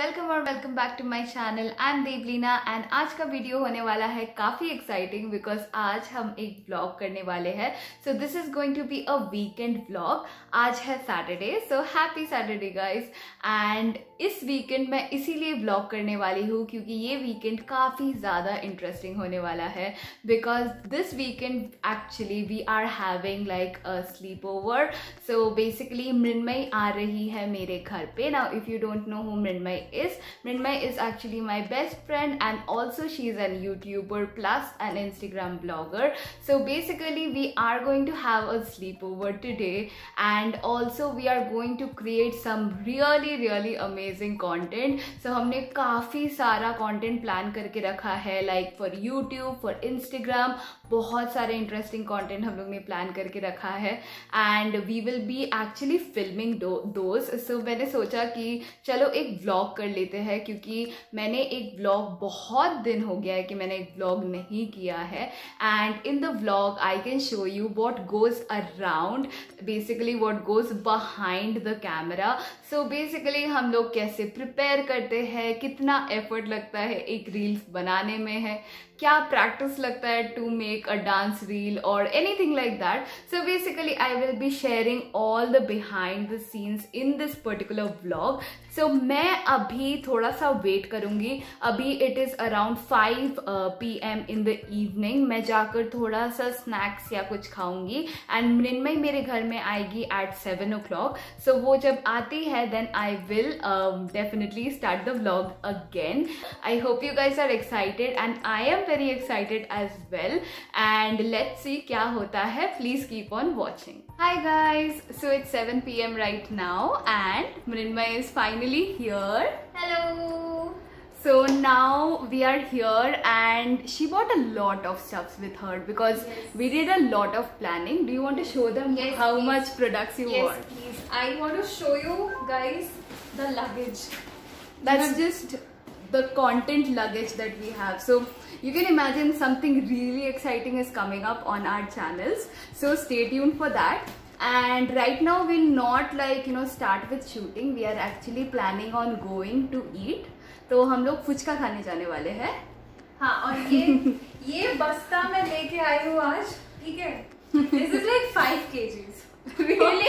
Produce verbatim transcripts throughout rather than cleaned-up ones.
Welcome और welcome back to my channel. I am Devlina and आज का वीडियो होने वाला है काफ़ी एक्साइटिंग बिकॉज आज हम एक व्लॉग करने वाले हैं। So this is going to be a weekend vlog. आज है Saturday, so happy Saturday guys. And इस वीकेंड मैं इसीलिए व्लॉग करने वाली हूँ क्योंकि ये वीकेंड काफ़ी ज़्यादा इंटरेस्टिंग होने वाला है because this weekend actually we are having like a sleepover. So basically Mrinmayi आ रही है मेरे घर पे। Now if you don't know who Mrinmayi is Mrinmay is actually my best friend and also she is a YouTuber plus an Instagram blogger. So basically we are going to have a sleepover today and also we are going to create some really really amazing content. So हमने काफ़ी सारा content plan करके रखा है like for YouTube, for Instagram, बहुत सारे interesting content हम लोग ने plan करके रखा है and we will be actually filming those. So मैंने सोचा कि चलो एक vlog कर लेते हैं क्योंकि मैंने एक व्लॉग बहुत दिन हो गया है कि मैंने एक व्लॉग नहीं किया है and in the vlog I can show you what goes around, basically what goes behind the camera. So basically हम लोग कैसे प्रिपेयर करते हैं, कितना एफर्ट लगता है एक रील्स बनाने में है, क्या प्रैक्टिस लगता है to make a dance reel और anything like that. So basically I will be sharing all the behind the scenes in this particular vlog. So मैं अभी थोड़ा सा वेट करूंगी। अभी it is around five P M in the evening. मैं जाकर थोड़ा सा स्नैक्स या कुछ खाऊंगी एंड मृण्मयी मेरे घर में आएगी at seven o'clock. So वो जब आती है then I will definitely start the vlog again. I hope you guys are excited and I am very excited as well and let's see क्या होता है। Please keep on watching. Hi guys, so it's seven p m right now and Mrinmay is finally here. Hello. So now we are here and she bought a lot of stuffs with her because yes. we did a lot of planning. Do you want to show them yes, how please. much products you yes, bought? Yes, please. I want to show you guys the luggage. That's just the content luggage that we have. So you can imagine something really exciting is coming up on our channels. So stay tuned for that. And right now we'll not like you know start with shooting. We are actually planning on going to eat. तो हम लोग फुचका खाने जाने वाले हैं। हाँ, और ये ये बस्ता मैं लेके आई हूँ आज, ठीक है? This is like five kgs. Really?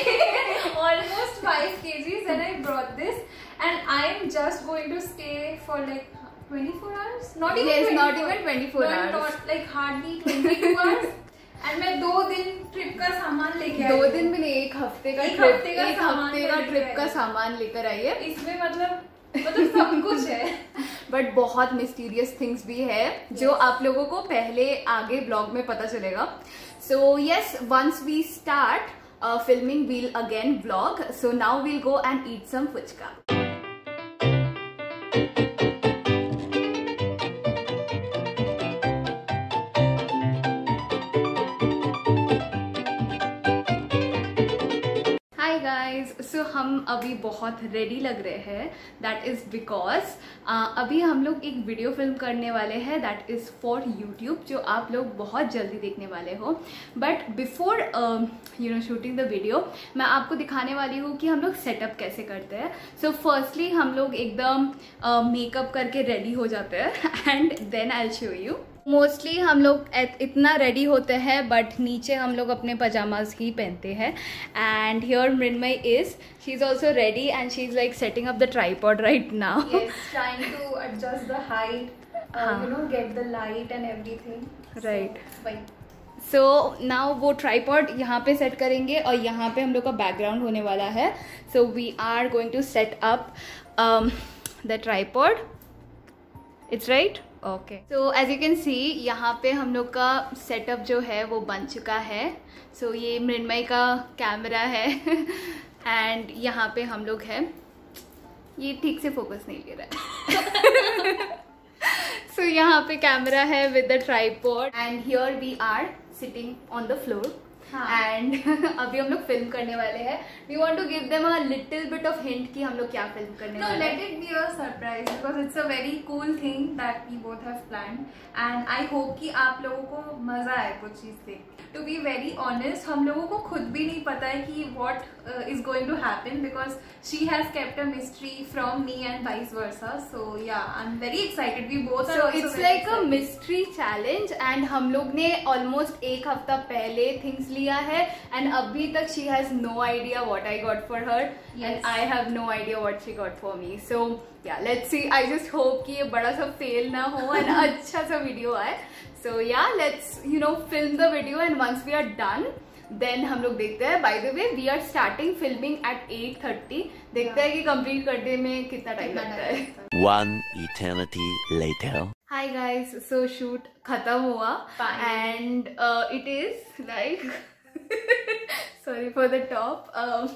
Almost five kgs and I brought this and I am just going to stay for like twenty-four hours? Not even yes, twenty-four. not even twenty-four not, hours. Not like hardly twenty-two hours. And मैं दो दिन trip का सामान लेके आई। दो दिन में नहीं, एक हफ्ते का एक ट्रिप हफ्ते का एक हफ्ते का ट्रिप का सामान लेकर आई है। इसमें मतलब मतलब सब कुछ है बट बहुत मिस्टीरियस थिंग्स भी है yes. जो आप लोगों को पहले आगे ब्लॉग में पता चलेगा। So yes, once we start Uh, filming we'll again vlog. So now we'll go and eat some fuchka. Hi guys, so हम अभी बहुत रेडी लग रहे हैं। दैट इज़ बिकॉज अभी हम लोग एक वीडियो फिल्म करने वाले हैं दैट इज़ फॉर यूट्यूब, जो आप लोग बहुत जल्दी देखने वाले हो। But before you know shooting the video मैं आपको दिखाने वाली हूँ कि हम लोग सेटअप कैसे करते हैं। सो फर्स्टली हम लोग एकदम मेकअप uh, करके रेडी हो जाते हैं and then I will show you. Mostly हम लोग इतना रेडी होते हैं बट नीचे हम लोग अपने पजामाज ही पहनते हैं। And here Mrinmayi is she is also ready and she is like setting up the tripod right now. yes, trying to adjust the height, uh, हाँ. you know, get the light and everything. Right. So, so now वो tripod यहाँ पे set करेंगे और यहाँ पे हम लोग का बैकग्राउंड होने वाला है। So we are going to set up the tripod. It's right, okay. So as you can see यहाँ पे हम लोग का सेटअप जो है वो बन चुका है। सो so, ये मृण्मयी का कैमरा है एंड यहाँ पे हम लोग हैं। ये ठीक से फोकस नहीं ले रहा है। सो so, यहाँ पे कैमरा है with the tripod and here we are sitting on the floor. And अभी हम लोग फिल्म करने वाले हैं. We want to give them a little bit of hint कि हम लोग क्या फिल्म करने No, वाले let हैं. it be a surprise because it's a very cool thing that we both have planned and I hope कि आप लोगों को मजा आए कुछ चीज देख. To be very honest, हम लोगों को खुद भी नहीं पता है कि what uh, is going to happen because she has kept a mystery from me and vice versa. So yeah, I'm very excited. We both are So also it's very like a excited. mystery challenge and हम लोग ने almost एक हफ्ता पहले things लिया है and अभी तक she has no idea what I got for her Yes. and I have no idea what she got for me. So yeah, let's see. I just hope कि ये बड़ा सा fail ना हो and अच्छा सा video आए. So yeah, let's you know film the video and once we are done, then हम लोग देखते हैं. By the way, we are starting filming at eight thirty. देखते हैं कि complete करने में कितना टाइम लगता है. One eternity later. Hi guys, so shoot खत्म हुआ Finally. and uh, it is like sorry for the top. Um,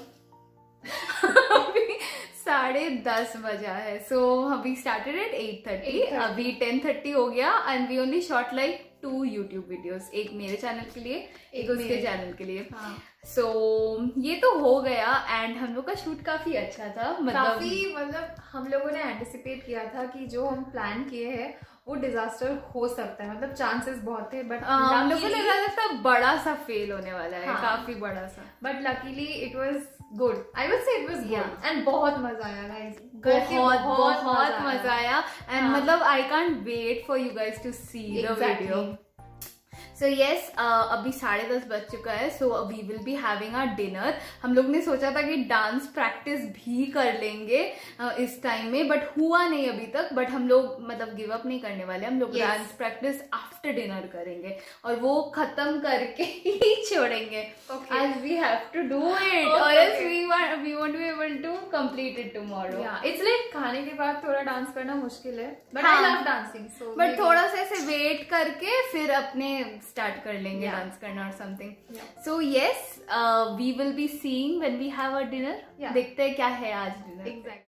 अभी साढ़े दस बजा है. So we started at eight thirty. अभी टेन थर्टी हो गया and we only shot like two YouTube videos. एक मेरे चैनल के लिए, एक उसके चैनल के लिए. सो so, ये तो हो गया एंड हम लोग का शूट काफी अच्छा था. मतलब काफी मतलब हम लोगों ने एंटिसिपेट किया था कि जो हम प्लान किए हैं वो डिजास्टर हो सकता है. मतलब चांसेस बहुत थे बट हम लोगों को लगा था बड़ा सा फेल होने वाला है. हाँ. काफी बड़ा सा. But luckily it was good. I would say it was good and बहुत मजा आया गाइस. बहुत बहुत मजा आया एंड हाँ. मतलब I can't wait for you guys to see the video. So yes, अभी साढ़े दस बज चुका है. So we will be having our dinner. हम लोग ने सोचा था कि डांस प्रैक्टिस भी कर लेंगे uh, इस टाइम में बट हुआ नहीं अभी तक. बट हम लोग मतलब गिव अप नहीं करने वाले. हम लोग डांस प्रैक्टिस आफ्टर डिनर करेंगे और वो खत्म करके ही छोड़ेंगे. As we have to do it or else we want we want to be able to complete it tomorrow. It's like खाने के बाद थोड़ा डांस करना मुश्किल है बट हाँ. I love dancing. So but थोड़ा सा ऐसे वेट करके फिर अपने स्टार्ट कर लेंगे Yeah. डांस करना और something. Yeah. So yes, we will be seeing when we have a dinner. Yeah. देखते हैं क्या है आज डिनर. एग्जैक्ट.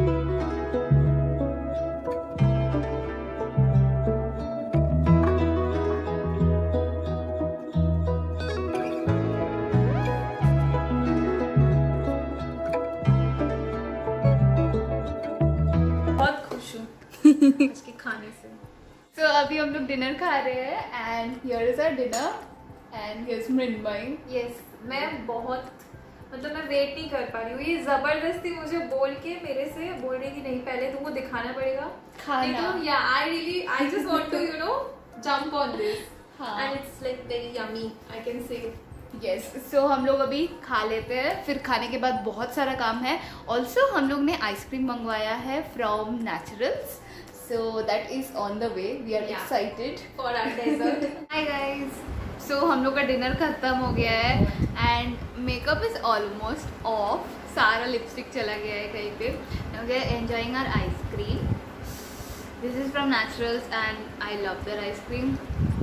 बहुत खुश हूँ इसके खाने से. सो so, अभी हम लोग डिनर खा रहे हैं and here is our dinner and here is Mrinmayi. Yes, मैं बहुत मतलब मैं वेट नहीं कर पा रही हूँ. ये जबरदस्ती मुझे बोल के मेरे से बोल रही कि नहीं पहले तुमको दिखाना पड़ेगा खाना. तो yeah I really I just want to you know jump on this हाँ. And it's like very yummy I can say. Yes, so हम लोग अभी खा लेते हैं. फिर खाने के बाद बहुत सारा काम है. ऑल्सो हम लोग ने आइसक्रीम मंगवाया है from Naturals. So that is on the way. We are Yeah. excited for our dessert. Hi guys. So हम लोग का डिनर खत्म हो गया है and makeup is almost off. सारा लिपस्टिक चला गया है कहीं पे. We are enjoying our ice cream. This is from Naturals and I love their ice cream.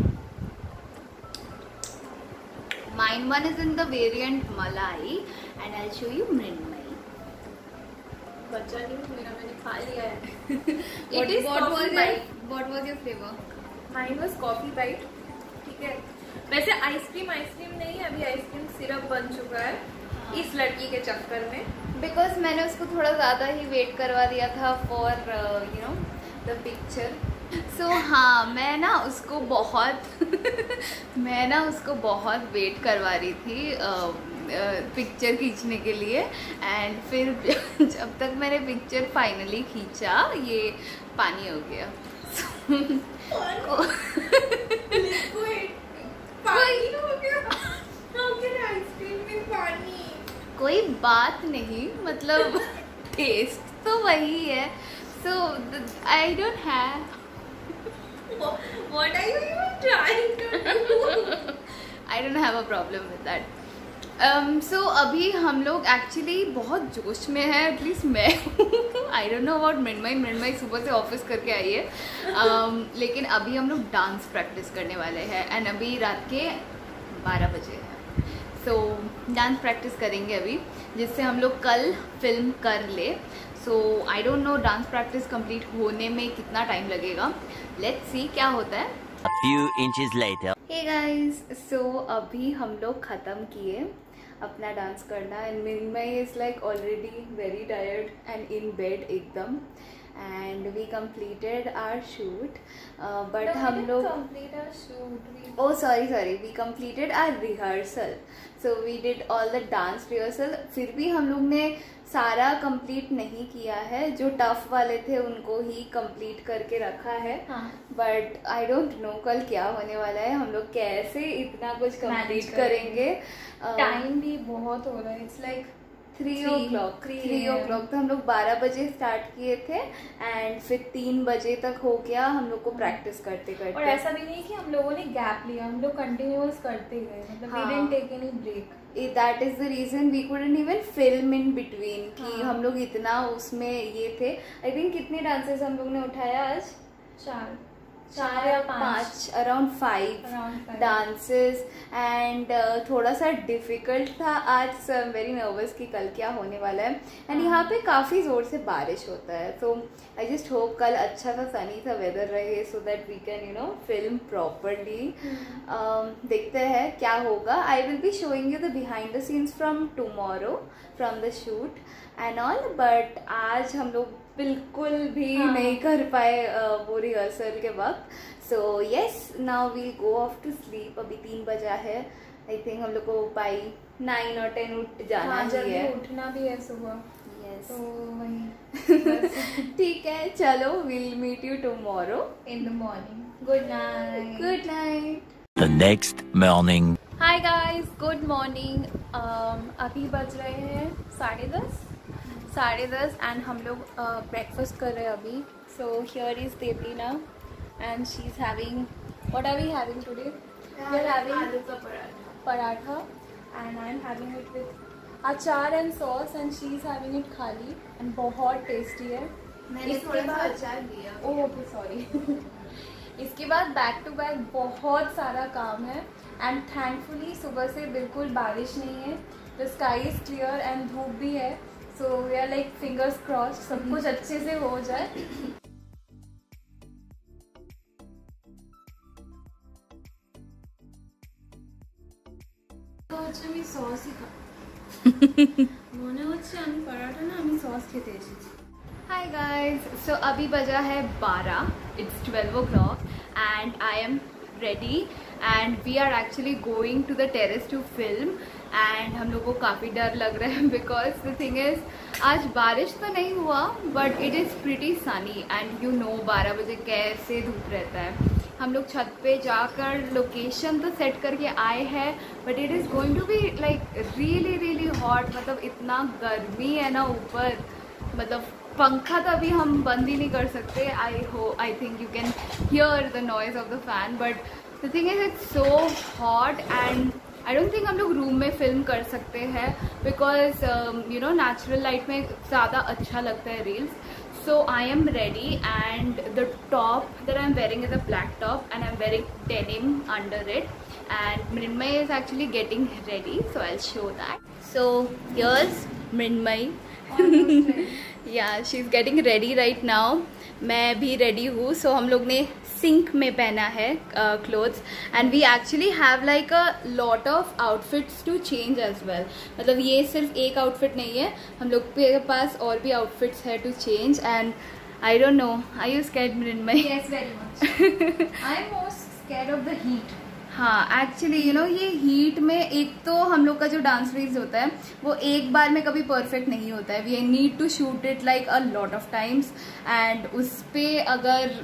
Mine one is in the variant Malai and I'll show you Mrinmay. बच्चा नहीं मेरा, मैंने खा लिया है. What, It is what coffee was your bite. what was your flavor? Mine was coffee bite. ठीक है. वैसे आइसक्रीम आइसक्रीम नहीं है, अभी आइसक्रीम सिरप बन चुका है इस लड़की के चक्कर में. Because मैंने उसको थोड़ा ज़्यादा ही वेट करवा दिया था for you know the picture. So हाँ, मैं ना उसको बहुत मैं ना उसको बहुत वेट करवा रही थी पिक्चर खींचने के लिए एंड फिर जब तक मैंने पिक्चर फाइनली खींचा ये पानी हो गया. पानी हो गया. आइसक्रीम में पानी. कोई बात नहीं, मतलब टेस्ट तो वही है. So I don't have. What are you even trying to do? I don't have a problem with that. Um, so अभी हम लोग एक्चुअली बहुत जोश में है. एटलीस्ट मैं I don't know about Mrinmayi. Mrinmayi सुबह से ऑफिस करके आई है. um, लेकिन अभी हम लोग डांस प्रैक्टिस करने वाले हैं एंड अभी रात के बारह बजे हैं. सो डांस प्रैक्टिस करेंगे अभी जिससे हम लोग कल फिल्म कर ले. So I don't know dance practice complete होने में कितना टाइम लगेगा. लेट्स सी क्या होता है. A few inches later. Hey guys, so अभी हम लोग ख़त्म किए अपना डांस करना and Mrinmayi is like already very tired and in bed एकदम and we completed our shoot uh, but No, हम we लोग didn't complete our shoot. We oh sorry sorry we completed our rehearsal so we did all the dance rehearsal फिर भी हम लोग ने सारा complete नहीं किया है, जो टफ वाले थे उनको ही कंप्लीट करके रखा है. बट आई डोंट नो कल क्या होने वाला है, हम लोग कैसे इतना कुछ कंप्लीट करेंगे. टाइम भी बहुत हो रहा है. It's like three o'clock three o'clock तो हम लोग बारह बजे स्टार्ट किए थे एंड फिर तीन बजे तक हो गया हम लोग को प्रैक्टिस करते करते. और ऐसा भी नहीं कि हम लोगों ने गैप लिया, हम लोग कंटिन्यूअस करते गए, मतलब we didn't take any break. That is the reason we couldn't even film in between कि हम लोग इतना उसमें ये थे. आई थिंक कितने डांसेस हम लोग ने उठाया आज? चार चार या पाँच, अराउंड फाइव डांसेस एंड थोड़ा सा डिफिकल्ट था आज. So I am very nervous कि कल क्या होने वाला है. एंड यहाँ पे काफ़ी ज़ोर से बारिश होता है, तो आई जस्ट होप कल अच्छा सा सनी सा वेदर रहे so that we can you know film properly. देखते हैं क्या होगा. I will be showing you the behind the scenes from tomorrow from the shoot and all. But आज हम लोग बिल्कुल भी हाँ. नहीं कर पाए uh, वो रिहर्सल के वक्त. So yes now we go off to sleep. अभी तीन बजा है. आई थिंक हम लोग को बाई नाइन और टेन उठ जाना हाँ, ही है. उठना भी है सुबह. यस तो वही ठीक है. चलो will meet you tomorrow in the morning. Good night. Good night. The next morning. Hi guys, good morning. अभी बज रहे हैं साढ़े दस साढ़े दस एंड हम लोग ब्रेकफास्ट uh, कर रहे हैं अभी. So here is Devlina and she is having, what are we having today? We are having आलू का paratha and I am having it with achar and sauce and she is having it खाली and बहुत tasty है. मैंने थोड़ा सा अचार लिया. Oh okay sorry. इसके बाद बैक टू बैक बहुत सारा काम है एंड थैंकफुली सुबह से बिल्कुल बारिश नहीं है. The sky is clear and धूप भी है. So we are like fingers crossed सब कुछ अच्छे से हो जाए. হচ্ছে আমি সসই খাই. মনে হচ্ছে আমি পরাঠা না আমি সস খেতে এসেছি. हाय गाइस, सो अभी बजा है बारह. It's twelve o'clock and I am ready and we are actually going to the terrace to film. And हम लोग को काफ़ी डर लग रहा है बिकॉज द थिंग इज़ आज बारिश तो नहीं हुआ but it is pretty sunny and you know बारह बजे कैसे धूप रहता है. हम लोग छत पे जाकर लोकेशन तो सेट करके आए हैं but it is going to be like really really hot. मतलब इतना गर्मी है ना ऊपर, मतलब पंखा तो अभी हम बंद ही नहीं कर सकते. आई हो I think you can hear the noise of the fan but the thing is it's so hot and I don't think हम लोग रूम में फिल्म कर सकते हैं because you know natural light में ज़्यादा अच्छा लगता है reels. So I am ready and the top that I am wearing is a black top and I am wearing denim under it and Mrinmayi is actually getting ready so I will show that. So here's Mrinmayi. Yeah she is getting ready right now. मैं भी ready हूँ. सो so, हम लोग ने sink में पहना है clothes and we actually have like a lot of outfits to change as well. मतलब ये सिर्फ एक आउटफिट नहीं है, हम लोग के पास और भी आउटफिट्स है to change. And I don't know, are you scared Mrinmayi? Yes very much. I am most scared of the heat. हाँ एक्चुअली यू नो ये हीट में एक तो हम लोग का जो डांस रील्स होता है वो एक बार में कभी परफेक्ट नहीं होता है. We need to shoot it like a lot of times and उस पर अगर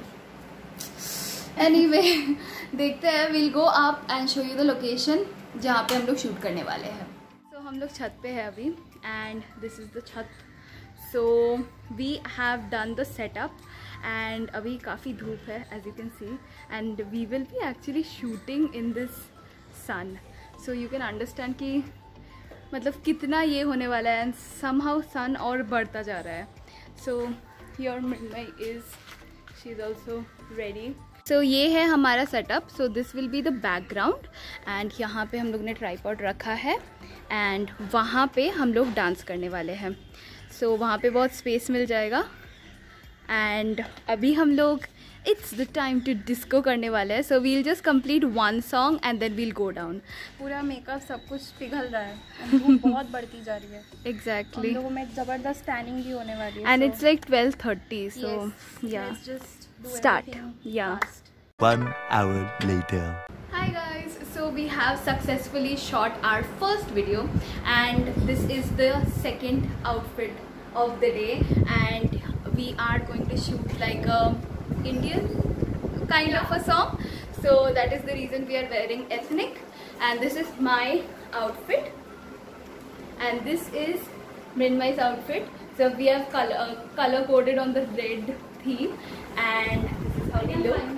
एनीवे देखते हैं. Will go up and show you the location जहाँ पे हम लोग शूट करने वाले हैं. सो so, हम लोग छत पे हैं अभी and this is the chhat. So we have done the setup and अभी काफ़ी धूप है as you can see and we will be actually shooting in this sun. So you can understand कि मतलब कितना ये होने वाला है एंड समहाउ सन और बढ़ता जा रहा है. So here Mrinmayi is she is also ready. So ये है हमारा setup. So this will be the background and यहाँ पे हम लोग ने ट्राइपॉड रखा है एंड वहाँ पे हम लोग डांस करने वाले हैं. सो so, वहाँ पे बहुत स्पेस मिल जाएगा एंड अभी हम लोग it's the time to disco करने वाले हैं. So we'll just complete one song and then we'll go down. पूरा मेकअप सब कुछ पिघल रहा है, धूप बहुत बढ़ती जा रही है. एग्जैक्टली. लोगों में ज़बरदस्त टैनिंग भी होने वाली है. And it's like twelve thirty. So yeah start. या One hour later. Hi guys, so we have successfully shot our first video and this is the second outfit of the day and we are going to shoot like a Indian kind of a song. So that is the reason we are wearing ethnic and this is my outfit and this is Mrinmay's outfit. So we have color, uh, color coded on the red theme and this is how we look.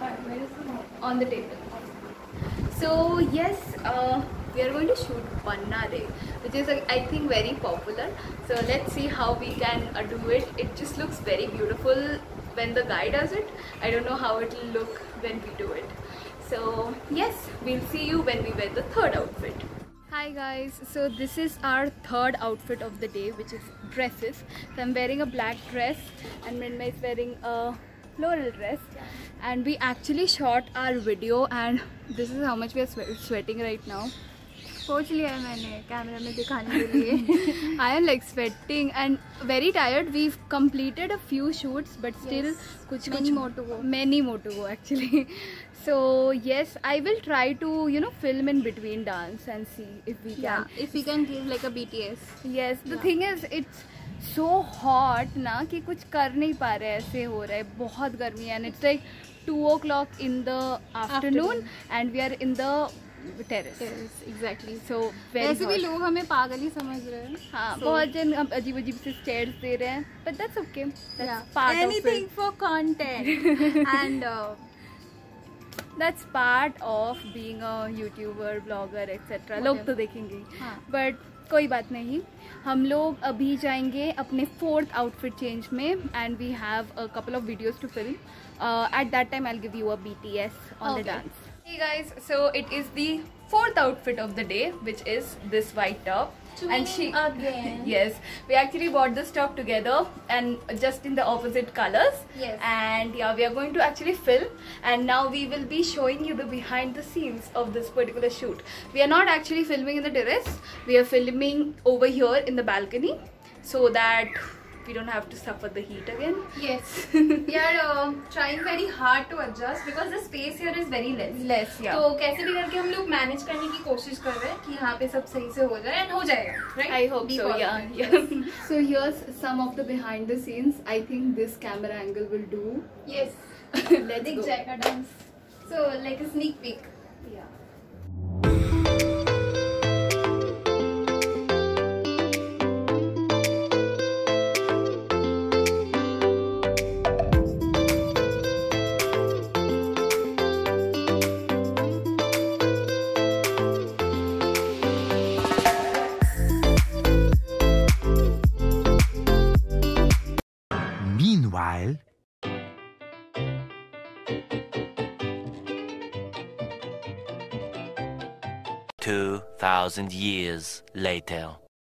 On the table. So yes, uh, we are going to shoot Banna Re, which is uh, I think very popular. So let's see how we can uh, do it. It just looks very beautiful when the guy does it. I don't know how it will look when we do it. So yes, we'll see you when we wear the third outfit. Hi guys, so this is our third outfit of the day, which is dresses. So I'm wearing a black dress and Mrinmay is wearing a floral dress and we actually shot our video and this is how much we are swe sweating right now. सोच लिया है मैंने camera में दिखाने के लिए. I am like sweating and very tired. We've completed a few shoots but still yes, kuch many kuch more to go. Many more to go actually. So yes, I will try to you know film in between dance and see if we can. Yeah, if we can give like a B T S. Yes, the yeah. thing is it's so hot ना कि कुछ कर नहीं पा रहे, ऐसे हो रहा है, बहुत गर्मी है and it's like two o'clock in the afternoon and we are in the terrace. Terrace, exactly. So very ऐसे भी hot. लोग हमें पागल ही समझ रहे हैं. हाँ, so, बहुत जन अजीब अजीब से स्टेयर्स दे रहे हैं but that's okay. That's yeah. part Anything of it. for content and uh, that's part of being a YouTuber, blogger, et cetera. लोग तो देखेंगे हाँ. but कोई बात नहीं. हम लोग अभी जाएंगे अपने फोर्थ आउटफिट चेंज में and we have a couple of videos to film. At that time I will give you a B T S on the dance. Hey guys, so it is the fourth outfit of the day, which is this white top. And she again. Yes, we actually bought this top together and just in the opposite colors. Yes. And yeah, we are going to actually film and now we will be showing you the behind the scenes of this particular shoot. We are not actually filming in the terrace. We are filming over here in the balcony so that we don't have to suffer the heat again. Yes. We are uh, trying very hard to adjust because the space here is very less. Less, yeah. तो कैसे भी करके हम लोग manage करने की कोशिश कर रहे हैं कि यहाँ पे सब सही से हो जाए and हो जाएगा, right? I hope Be so. positive. Yeah, yeah. So here's some of the behind the scenes. I think this camera angle will do. Yes. Let's दिख go. जाएगा dance. So like a sneak peek. Yeah. Meanwhile, two thousand years later.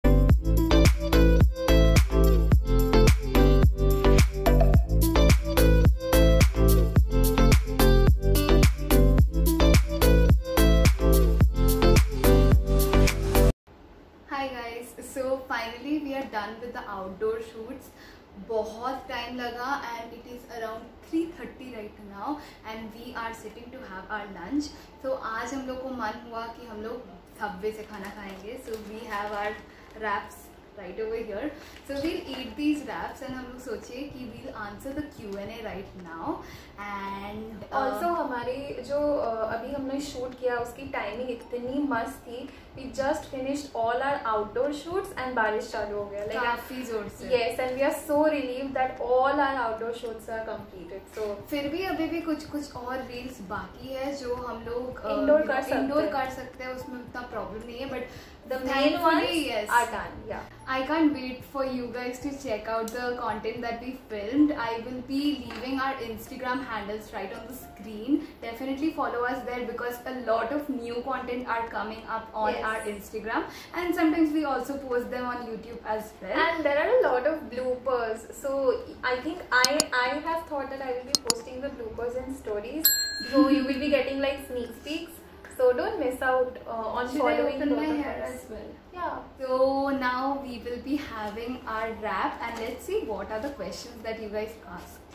Hi guys, so finally we are done with the outdoor shoots. बहुत time लगा and it is around three thirty right now and we are sitting to have our lunch. So आज हम लोग को मन हुआ कि हम लोग सबवे से खाना खाएंगे. So we have our wraps right over here. So we'll eat these wraps and हम लोग सोचे कि we'll answer the Q and A right now. And uh, also हमारी जो uh, अभी हमने शूट किया उसकी टाइमिंग इतनी मस्त थी. We just finished all our outdoor shoots and बारिश चालू हो गया. Like काफी जोर से. Yes, and we are so relieved that all our outdoor shoots are completed. So फिर भी अभी भी कुछ कुछ और रील्स बाकी है जो हम लोग Indoor कर सकते इंडोर हैं. कर सकते हैं, उसमें उतना प्रॉब्लम नहीं है. But The main Thankfully, ones yes. are done. Yeah. I can't wait for you guys to check out the content that we filmed. I will be leaving our Instagram handles right on the screen. Definitely follow us there because a lot of new content are coming up on Yes. our Instagram, and sometimes we also post them on YouTube as well. And there are a lot of bloopers. So I think I I have thought that I will be posting the bloopers and stories. So you will be getting like sneak peeks. So don't miss out uh, on Should I following open both my of hair us. as well? Yeah. So now we will be having our wrap, and let's see what are the questions that you guys ask.